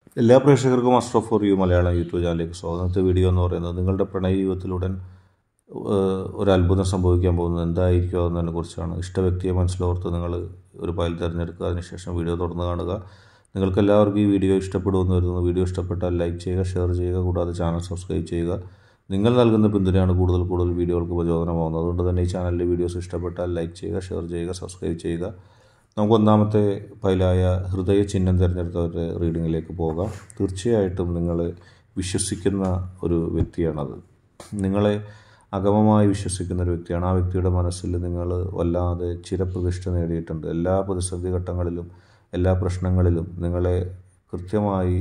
എല്ലാ പ്രേക്ഷകർക്കും master of for you Malayalam YouTube ചാനലിലേക്ക് സ്വാഗതം. ഇന്നത്തെ വീഡിയോ എന്ന് പറയുന്നത് നിങ്ങളുടെ പ്രണയ ജീവിതത്തിലുടൻ ഒരു അത്ഭുതം സംഭവിക്കാൻ പോകുന്നത് എന്തായിരിക്കും എന്നതിനെ കുറിച്ചാണ്. ഇഷ്ട വ്യക്തിയെ മനസ്സിലോർത്ത് നിങ്ങൾ ഒരു ഫയൽ തിരഞ്ഞെടുക്കുക. അതിനുശേഷം വീഡിയോ തുടർന്ന് കാണുക. നിങ്ങൾക്ക് എല്ലാവർക്കും ഈ വീഡിയോ ഇഷ്ടപ്പെടുമെന്ന് വരുന്നു. വീഡിയോ ഇഷ്ടപ്പെട്ടാൽ ലൈക്ക് ചെയ്യുക, ഷെയർ ചെയ്യുക, കൂടാതെ ചാനൽ സബ്സ്ക്രൈബ് ചെയ്യുക. നിങ്ങൾ നൽകുന്ന പിന്തുണയാണ് കൂടുതൽ വീഡിയോകൾക്ക് പ്രചോദനമാകുന്നത്. അതുകൊണ്ട് തന്നെ ഈ ചാനലിലെ വീഡിയോസ് ഇഷ്ടപ്പെട്ടാൽ ലൈക്ക് ചെയ്യുക, ഷെയർ ചെയ്യുക, സബ്സ്ക്രൈബ് ചെയ്യുക. നമുക്ക് ഒന്നാമത്തെ ഫയലായ ഹൃദയ ചിഹ്നം തിരഞ്ഞെടുത്തവരുടെ റീഡിങ്ങിലേക്ക് പോകാം. തീർച്ചയായിട്ടും നിങ്ങൾ വിശ്വസിക്കുന്ന ഒരു വ്യക്തിയാണത്. നിങ്ങളെ അഗമമായി വിശ്വസിക്കുന്ന ഒരു വ്യക്തിയാണ്. ആ വ്യക്തിയുടെ മനസ്സിൽ നിങ്ങൾ വല്ലാതെ ചിരപ്രതിഷ്ഠ നേടിയിട്ടുണ്ട്. എല്ലാ പ്രതിസന്ധി ഘട്ടങ്ങളിലും എല്ലാ പ്രശ്നങ്ങളിലും നിങ്ങളെ കൃത്യമായി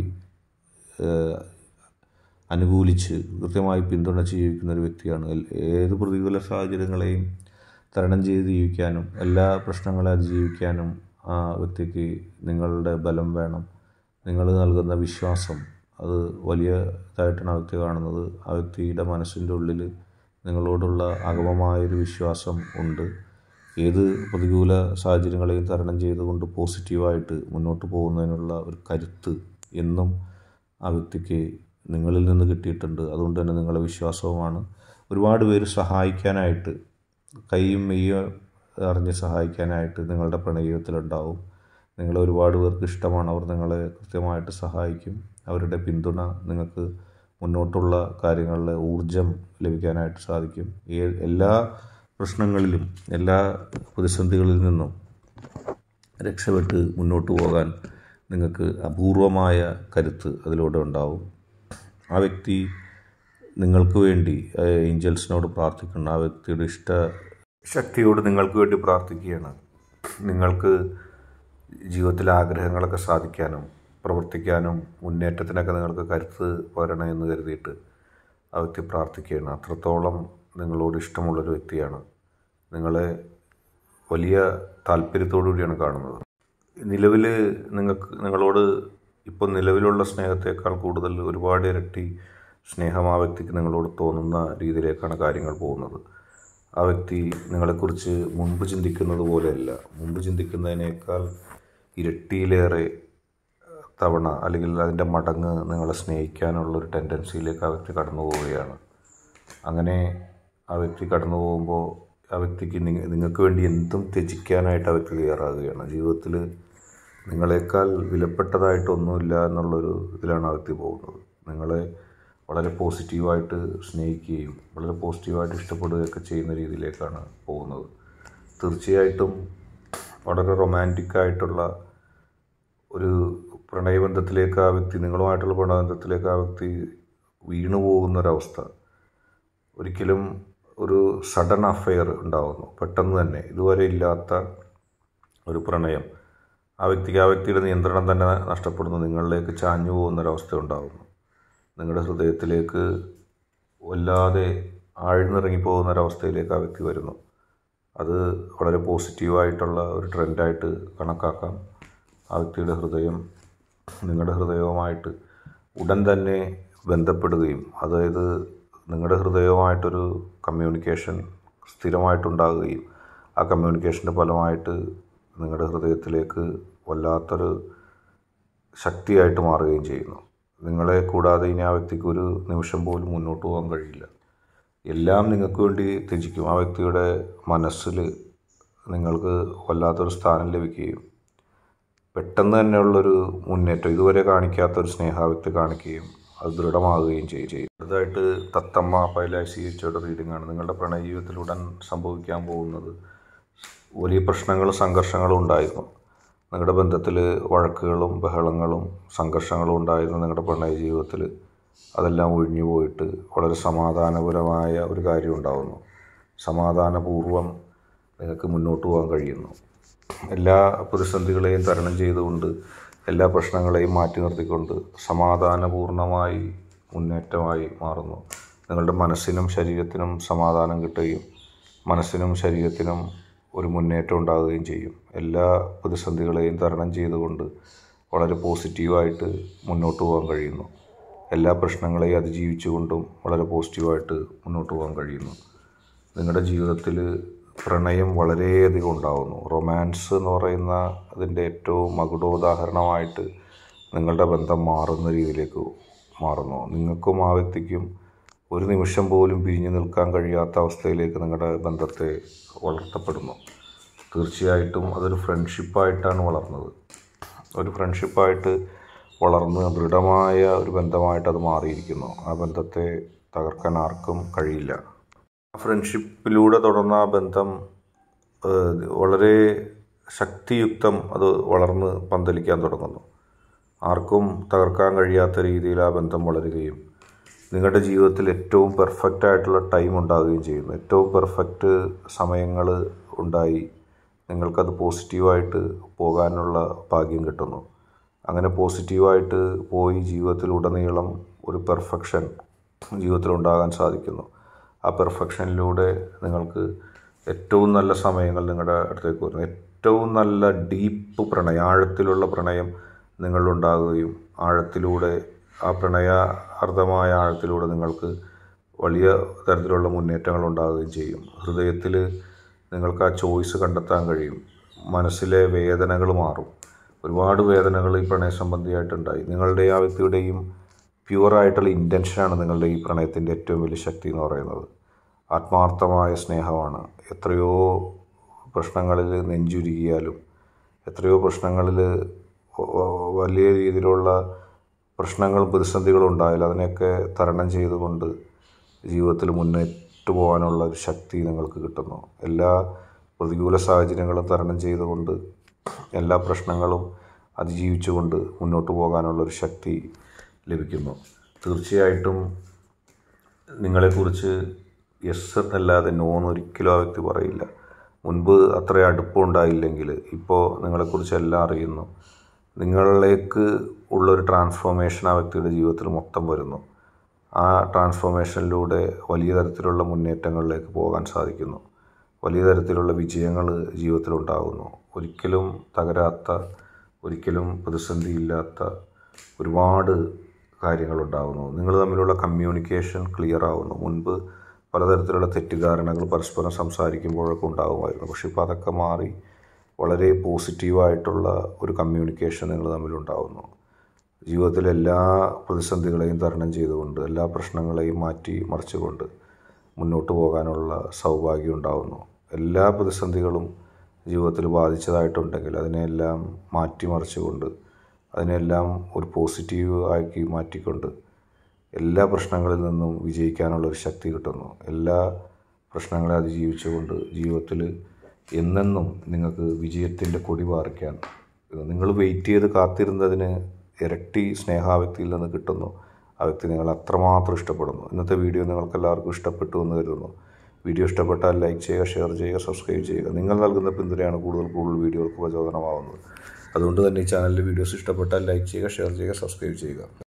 അനുകൂലിച്ച് കൃത്യമായി പിന്തുണച്ച് ജീവിക്കുന്ന ഒരു വ്യക്തിയാണ്. ഏത് പ്രതികൂല സാഹചര്യങ്ങളെയും തരണം ചെയ്ത് ജീവിക്കാനും എല്ലാ പ്രശ്നങ്ങളെ അതിജീവിക്കാനും ആ വ്യക്തിക്ക് നിങ്ങളുടെ ബലം വേണം. നിങ്ങൾ നൽകുന്ന വിശ്വാസം അത് വലിയതായിട്ടാണ് ആ വ്യക്തി കാണുന്നത്. ആ വ്യക്തിയുടെ മനസ്സിൻ്റെ ഉള്ളിൽ നിങ്ങളോടുള്ള അഗമമായൊരു വിശ്വാസം ഉണ്ട്. ഏത് പ്രതികൂല സാഹചര്യങ്ങളെയും തരണം ചെയ്തുകൊണ്ട് പോസിറ്റീവായിട്ട് മുന്നോട്ട് പോകുന്നതിനുള്ള ഒരു കരുത്ത് എന്നും ആ വ്യക്തിക്ക് നിങ്ങളിൽ നിന്ന് കിട്ടിയിട്ടുണ്ട്. അതുകൊണ്ട് തന്നെ നിങ്ങളെ വിശ്വാസവുമാണ്. ഒരുപാട് പേര് സഹായിക്കാനായിട്ട്, കൈയും മെയ്യും അറിഞ്ഞ് സഹായിക്കാനായിട്ട് നിങ്ങളുടെ പ്രണയത്തിലുണ്ടാവും. നിങ്ങളെ ഒരുപാട് പേർക്ക് ഇഷ്ടമാണ്. അവർ നിങ്ങളെ കൃത്യമായിട്ട് സഹായിക്കും. അവരുടെ പിന്തുണ നിങ്ങൾക്ക് മുന്നോട്ടുള്ള കാര്യങ്ങളിൽ ഊർജം ലഭിക്കാനായിട്ട് സാധിക്കും. എല്ലാ പ്രശ്നങ്ങളിലും എല്ലാ പ്രതിസന്ധികളിൽ നിന്നും രക്ഷപ്പെട്ട് മുന്നോട്ട് പോകാൻ നിങ്ങൾക്ക് അപൂർവമായ കരുത്ത് അതിലൂടെ ഉണ്ടാവും. ആ വ്യക്തി നിങ്ങൾക്ക് വേണ്ടി ഏഞ്ചൽസിനോട് പ്രാർത്ഥിക്കണം. ആ വ്യക്തിയുടെ ശക്തിയോട് നിങ്ങൾക്ക് വേണ്ടി പ്രാർത്ഥിക്കുകയാണ്. നിങ്ങൾക്ക് ജീവിതത്തിലെ ആഗ്രഹങ്ങളൊക്കെ സാധിക്കാനും പ്രവർത്തിക്കാനും മുന്നേറ്റത്തിനൊക്കെ നിങ്ങൾക്ക് കരുത്ത് വരണം എന്ന് കരുതിയിട്ട് ആ വ്യക്തി പ്രാർത്ഥിക്കുകയാണ്. അത്രത്തോളം നിങ്ങളോട് ഇഷ്ടമുള്ളൊരു വ്യക്തിയാണ്. നിങ്ങളെ വലിയ താല്പര്യത്തോടു കൂടിയാണ് കാണുന്നത്. നിലവിൽ നിങ്ങളോട് ഇപ്പോൾ നിലവിലുള്ള സ്നേഹത്തേക്കാൾ കൂടുതൽ ഒരുപാട് ഇരട്ടി സ്നേഹം ആ വ്യക്തിക്ക് നിങ്ങളോട് തോന്നുന്ന രീതിയിലേക്കാണ് കാര്യങ്ങൾ പോകുന്നത്. ആ വ്യക്തി നിങ്ങളെക്കുറിച്ച് മുൻപ് ചിന്തിക്കുന്നത് പോലെയല്ല. മുൻപ് ചിന്തിക്കുന്നതിനേക്കാൾ ഇരട്ടിയിലേറെ തവണ അല്ലെങ്കിൽ അതിൻ്റെ മടങ്ങ് നിങ്ങളെ സ്നേഹിക്കാനുള്ളൊരു ടെൻഡൻസിയിലേക്ക് ആ വ്യക്തി കടന്നു പോവുകയാണ്. അങ്ങനെ ആ വ്യക്തി കടന്നു പോകുമ്പോൾ ആ വ്യക്തിക്ക് നിങ്ങൾക്ക് വേണ്ടി എന്തും ത്യജിക്കാനായിട്ട് ആ വ്യക്തി തയ്യാറാകുകയാണ്. ജീവിതത്തിൽ നിങ്ങളെക്കാൾ വിലപ്പെട്ടതായിട്ടൊന്നുമില്ല എന്നുള്ളൊരു ഇതിലാണ് ആ വ്യക്തി പോകുന്നത്. നിങ്ങളെ വളരെ പോസിറ്റീവായിട്ട് സ്നേഹിക്കുകയും വളരെ പോസിറ്റീവായിട്ട് ഇഷ്ടപ്പെടുകയൊക്കെ ചെയ്യുന്ന രീതിയിലേക്കാണ് പോകുന്നത്. തീർച്ചയായിട്ടും വളരെ റൊമാൻറ്റിക്കായിട്ടുള്ള ഒരു പ്രണയബന്ധത്തിലേക്ക് ആ വ്യക്തി, നിങ്ങളുമായിട്ടുള്ള പ്രണയബന്ധത്തിലേക്ക് ആ വ്യക്തി വീണു പോകുന്നൊരവസ്ഥ, ഒരിക്കലും ഒരു സഡൻ അഫെയർ ഉണ്ടാകുന്നു. പെട്ടെന്ന് തന്നെ ഇതുവരെ ഇല്ലാത്ത ഒരു പ്രണയം, ആ വ്യക്തിയുടെ നിയന്ത്രണം തന്നെ നഷ്ടപ്പെടുന്നു. നിങ്ങളിലേക്ക് ചാഞ്ഞു പോകുന്നൊരവസ്ഥ ഉണ്ടാകുന്നു. നിങ്ങളുടെ ഹൃദയത്തിലേക്ക് വല്ലാതെ ആഴ്ന്നിറങ്ങിപ്പോകുന്നൊരവസ്ഥയിലേക്ക് ആ വ്യക്തി വരുന്നു. അത് വളരെ പോസിറ്റീവായിട്ടുള്ള ഒരു ട്രെൻഡായിട്ട് കണക്കാക്കാം. ആ വ്യക്തിയുടെ ഹൃദയം നിങ്ങളുടെ ഹൃദയവുമായിട്ട് ഉടൻ തന്നെ ബന്ധപ്പെടുകയും, അതായത് നിങ്ങളുടെ ഹൃദയവുമായിട്ടൊരു കമ്മ്യൂണിക്കേഷൻ സ്ഥിരമായിട്ടുണ്ടാകുകയും ആ കമ്മ്യൂണിക്കേഷൻ്റെ ഫലമായിട്ട് നിങ്ങളുടെ ഹൃദയത്തിലേക്ക് വല്ലാത്തൊരു ശക്തിയായിട്ട് മാറുകയും ചെയ്യുന്നു. നിങ്ങളെ കൂടാതെ ഇനി ആ വ്യക്തിക്ക് ഒരു നിമിഷം പോലും മുന്നോട്ട് പോകാൻ കഴിയില്ല. എല്ലാം നിങ്ങൾക്ക് വേണ്ടി ത്യജിക്കും. ആ വ്യക്തിയുടെ മനസ്സിൽ നിങ്ങൾക്ക് വല്ലാത്തൊരു സ്ഥാനം ലഭിക്കുകയും പെട്ടെന്ന് തന്നെയുള്ളൊരു മുന്നേറ്റം, ഇതുവരെ കാണിക്കാത്തൊരു സ്നേഹം ആ വ്യക്തി കാണിക്കുകയും അത് ദൃഢമാകുകയും ചെയ്യും. അടുത്തതായിട്ട് തത്തമ്മ പൈലാശിയുടെ റീഡിംഗ് ആണ്. നിങ്ങളുടെ പ്രണയ ജീവിതത്തിലുടൻ സംഭവിക്കാൻ പോകുന്നത് വലിയ പ്രശ്നങ്ങളും സംഘർഷങ്ങളും ഉണ്ടായിരുന്നു. നിങ്ങളുടെ ബന്ധത്തിൽ വഴക്കുകളും ബഹളങ്ങളും സംഘർഷങ്ങളും ഉണ്ടായിരുന്നു. നിങ്ങളുടെ പ്രണയ ജീവിതത്തിൽ അതെല്ലാം ഒഴിഞ്ഞു പോയിട്ട് വളരെ സമാധാനപരമായ ഒരു കാര്യം ഉണ്ടാകുന്നു. സമാധാനപൂർവ്വം നിങ്ങൾക്ക് മുന്നോട്ട് പോകാൻ കഴിയുന്നു. എല്ലാ പ്രതിസന്ധികളെയും തരണം ചെയ്തുകൊണ്ട് എല്ലാ പ്രശ്നങ്ങളെയും മാറ്റി നിർത്തിക്കൊണ്ട് സമാധാനപൂർണമായി മുന്നേറ്റമായി മാറുന്നു. നിങ്ങളുടെ മനസ്സിനും ശരീരത്തിനും സമാധാനം കിട്ടുകയും മനസ്സിനും ശരീരത്തിനും ഒരു മുന്നേറ്റം ഉണ്ടാകുകയും ചെയ്യും. എല്ലാ പ്രതിസന്ധികളെയും തരണം ചെയ്തുകൊണ്ട് വളരെ പോസിറ്റീവായിട്ട് മുന്നോട്ട് പോകാൻ കഴിയുന്നു. എല്ലാ പ്രശ്നങ്ങളെയും അതിജീവിച്ചുകൊണ്ടും വളരെ പോസിറ്റീവായിട്ട് മുന്നോട്ട് പോകാൻ കഴിയുന്നു. നിങ്ങളുടെ ജീവിതത്തിൽ പ്രണയം വളരെയധികം ഉണ്ടാകുന്നു. റൊമാൻസ് എന്ന് പറയുന്ന അതിൻ്റെ ഏറ്റവും മകുടോദാഹരണമായിട്ട് നിങ്ങളുടെ ബന്ധം മാറുന്ന രീതിയിലേക്ക് മാറുന്നു. നിങ്ങൾക്കും ആ വ്യക്തിക്കും ഒരു നിമിഷം പോലും പിരിഞ്ഞു നിൽക്കാൻ കഴിയാത്ത അവസ്ഥയിലേക്ക് നിങ്ങളുടെ ബന്ധത്തെ വളർത്തപ്പെടുന്നു. തീർച്ചയായിട്ടും അതൊരു ഫ്രണ്ട്ഷിപ്പായിട്ടാണ് വളർന്നത്. ഒരു ഫ്രണ്ട്ഷിപ്പായിട്ട് വളർന്ന് ദൃഢമായ ഒരു ബന്ധമായിട്ട് അത് മാറിയിരിക്കുന്നു. ആ ബന്ധത്തെ തകർക്കാൻ ആർക്കും കഴിയില്ല. ആ ഫ്രണ്ട്ഷിപ്പിലൂടെ തുടർന്ന ആ ബന്ധം വളരെ ശക്തിയുക്തം അത് വളർന്ന് പന്തലിക്കാൻ തുടങ്ങുന്നു. ആർക്കും തകർക്കാൻ കഴിയാത്ത രീതിയിൽ ആ ബന്ധം വളരുകയും നിങ്ങളുടെ ജീവിതത്തിൽ ഏറ്റവും പെർഫെക്റ്റ് ആയിട്ടുള്ള ടൈം ഉണ്ടാവുകയും ചെയ്യുന്നു. ഏറ്റവും പെർഫെക്റ്റ് സമയങ്ങൾ ഉണ്ടായി നിങ്ങൾക്കത് പോസിറ്റീവായിട്ട് പോകാനുള്ള ഭാഗ്യം കിട്ടുന്നു. അങ്ങനെ പോസിറ്റീവായിട്ട് പോയി ജീവിതത്തിലുടനീളം ഒരു പെർഫെക്ഷൻ ജീവിതത്തിലുണ്ടാകാൻ സാധിക്കുന്നു. ആ പെർഫെക്ഷനിലൂടെ നിങ്ങൾക്ക് ഏറ്റവും നല്ല സമയങ്ങൾ നിങ്ങളുടെ അടുത്തേക്ക് വരുന്നു. ഏറ്റവും നല്ല ഡീപ്പ് പ്രണയം, ആഴത്തിലുള്ള പ്രണയം നിങ്ങളുണ്ടാകുകയും ആഴത്തിലൂടെ ആ പ്രണയാർദ്ദമായ ആഴത്തിലൂടെ നിങ്ങൾക്ക് വലിയ തരത്തിലുള്ള മുന്നേറ്റങ്ങൾ ഉണ്ടാകുകയും ചെയ്യും. ഹൃദയത്തിൽ നിങ്ങൾക്ക് ആ ചോയ്സ് കണ്ടെത്താൻ കഴിയും. മനസ്സിലെ വേദനകൾ മാറും. ഒരുപാട് വേദനകൾ ഈ പ്രണയ സംബന്ധിയായിട്ടുണ്ടായി. നിങ്ങളുടെ ആ വ്യക്തിയുടെയും പ്യുവറായിട്ടുള്ള ഇൻറ്റൻഷനാണ് നിങ്ങളുടെ ഈ പ്രണയത്തിൻ്റെ ഏറ്റവും വലിയ ശക്തി എന്ന് പറയുന്നത്. ആത്മാർത്ഥമായ സ്നേഹമാണ്. എത്രയോ പ്രശ്നങ്ങളിൽ നെഞ്ചുരുകിയാലും, എത്രയോ പ്രശ്നങ്ങളിൽ വലിയ രീതിയിലുള്ള പ്രശ്നങ്ങളും പ്രതിസന്ധികളും ഉണ്ടായാലും അതിനെയൊക്കെ തരണം ചെയ്തുകൊണ്ട് ജീവിതത്തിൽ മുന്നേറ്റു പോകാനുള്ള ഒരു ശക്തി നിങ്ങൾക്ക് കിട്ടുന്നു. എല്ലാ പ്രതികൂല സാഹചര്യങ്ങളും തരണം ചെയ്തുകൊണ്ട് എല്ലാ പ്രശ്നങ്ങളും അതിജീവിച്ചുകൊണ്ട് മുന്നോട്ട് പോകാനുള്ളൊരു ശക്തി ലഭിക്കുന്നു. തീർച്ചയായിട്ടും നിങ്ങളെക്കുറിച്ച് യെസ് എന്നല്ലാതെ നോന്ന് ഒരിക്കലും ആ വ്യക്തി പറയില്ല. മുൻപ് അത്ര അടുപ്പമുണ്ടായില്ലെങ്കിൽ ഇപ്പോൾ നിങ്ങളെക്കുറിച്ച് എല്ലാം അറിയുന്നു. നിങ്ങളിലേക്ക് ഉള്ളൊരു ട്രാൻസ്ഫോർമേഷൻ ആ വ്യക്തിയുടെ ജീവിതത്തിൽ മൊത്തം വരുന്നു. ആ ട്രാൻസ്ഫോർമേഷനിലൂടെ വലിയ തരത്തിലുള്ള മുന്നേറ്റങ്ങളിലേക്ക് പോകാൻ സാധിക്കുന്നു. വലിയ തരത്തിലുള്ള വിജയങ്ങൾ ജീവിതത്തിലുണ്ടാകുന്നു. ഒരിക്കലും തകരാത്ത, ഒരിക്കലും പ്രതിസന്ധിയില്ലാത്ത ഒരുപാട് കാര്യങ്ങളുണ്ടാകുന്നു. നിങ്ങൾ തമ്മിലുള്ള കമ്മ്യൂണിക്കേഷൻ ക്ലിയർ ആവുന്നു. മുൻപ് പലതരത്തിലുള്ള തെറ്റിദ്ധാരണകൾ പരസ്പരം സംസാരിക്കുമ്പോഴൊക്കെ ഉണ്ടാകുമായിരുന്നു. പക്ഷേ ഇപ്പോൾ അതൊക്കെ മാറി വളരെ പോസിറ്റീവായിട്ടുള്ള ഒരു കമ്മ്യൂണിക്കേഷൻ നിങ്ങൾ തമ്മിലുണ്ടാകുന്നു. ജീവിതത്തിലെ എല്ലാ പ്രതിസന്ധികളെയും തരണം ചെയ്തുകൊണ്ട്, എല്ലാ പ്രശ്നങ്ങളെയും മാറ്റി മറിച്ചുകൊണ്ട് മുന്നോട്ട് പോകാനുള്ള സൗഭാഗ്യം ഉണ്ടാകുന്നു. എല്ലാ പ്രതിസന്ധികളും ജീവിതത്തിൽ ബാധിച്ചതായിട്ടുണ്ടെങ്കിൽ അതിനെല്ലാം മാറ്റിമറിച്ചുകൊണ്ട്, അതിനെല്ലാം ഒരു പോസിറ്റീവ് ആക്കി മാറ്റിക്കൊണ്ട് എല്ലാ പ്രശ്നങ്ങളിൽ നിന്നും വിജയിക്കാനുള്ളൊരു ശക്തി കിട്ടുന്നു. എല്ലാ പ്രശ്നങ്ങളെ അതിജീവിച്ചുകൊണ്ട് ജീവിതത്തിൽ എന്നെന്നും നിങ്ങൾക്ക് വിജയത്തിൻ്റെ കൊടി പാറിക്കാൻ, നിങ്ങൾ വെയിറ്റ് ചെയ്ത് കാത്തിരുന്നതിന് ഇരട്ടി സ്നേഹം ആ വ്യക്തിയിൽ നിന്ന് കിട്ടുന്നു. ആ വ്യക്തി നിങ്ങൾ അത്രമാത്രം ഇഷ്ടപ്പെടുന്നു. ഇന്നത്തെ വീഡിയോ നിങ്ങൾക്കെല്ലാവർക്കും ഇഷ്ടപ്പെട്ടു എന്ന് കരുതുന്നു. വീഡിയോ ഇഷ്ടപ്പെട്ടാൽ ലൈക്ക് ചെയ്യുക, ഷെയർ ചെയ്യുക, സബ്സ്ക്രൈബ് ചെയ്യുക. നിങ്ങൾ നൽകുന്ന പിന്തുണയാണ് കൂടുതൽ വീഡിയോകൾക്ക് പ്രചോദനമാകുന്നത്. അതുകൊണ്ട് തന്നെ ഈ ചാനലിലെ വീഡിയോസ് ഇഷ്ടപ്പെട്ടാൽ ലൈക്ക് ചെയ്യുക, ഷെയർ ചെയ്യുക, സബ്സ്ക്രൈബ് ചെയ്യുക.